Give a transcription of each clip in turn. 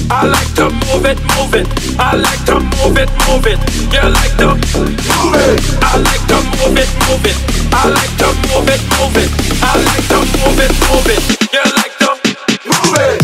I like to move it, move it. I like to move it, move it. You like to move it. I like to move it, move it. I like to move it, move it. I like to move it, move it. You like to move it.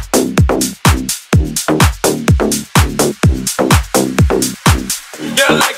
You like